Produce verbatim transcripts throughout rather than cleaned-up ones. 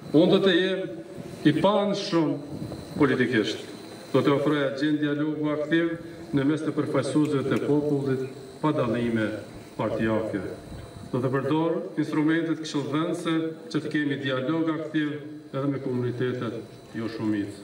Unë do të jem i panshëm politikisht. Do të ofroj agjendë dialogu aktiv në mes të përfaqësuesve të popullit pa dallime partijake. Do të përdor instrumentet këshilldhënëse që të kemi dialog aktiv edhe me komunitetet jo shumicë.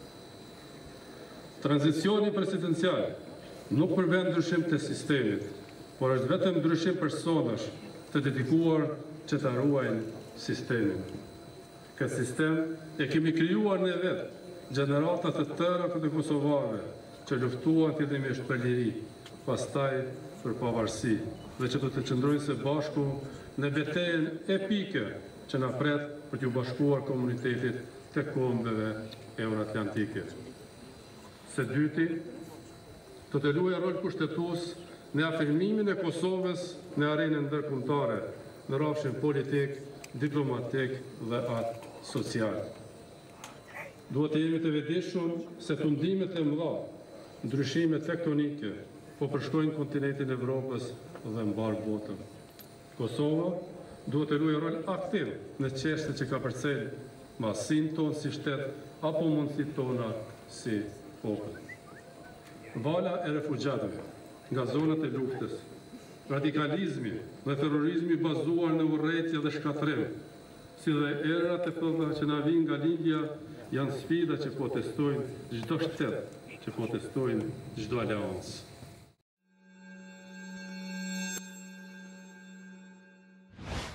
Tranzicioni presidencial nuk përvend ndryshim të sistemit, por është vetëm ndryshim personash të dedikuar që të ruajnë sistemin. Këtë sistem e kemi krijuar ne vetë, gjeneratat të tëra të kosovarëve që luftuan fillimisht për liri, pastaj për pavarësi, dhe që do të qëndrojnë së bashku në betejën epike që na pret për t'ju bashkuar komunitetit të kombeve euroatlantike. Së dyti, do të luajë rol kushtetues në afirmimin e Kosovës në arenën ndërkombëtare, në rrafshin politik, diplomatik dhe atë social. Duhet të jemi të vetëdijshëm se tundimet e mëdha, ndryshimet tektonike, po përshkojnë kontinentin e Evropës dhe mbar botën. Kosova duhet të luajë rol aktiv në çështjet që ka përcjell masinë tonë si shtet apo mundësitë tona si popull. Vala e refugjatëve nga zonat e luftës, radikalizmi dhe terrorizmi bazuar në urrëtie dhe shkatrim, si dhe erat e mëdha që na vijnë nga lindja, janë sfida që po testojnë çdo shtet, që po testojnë çdo aleancë.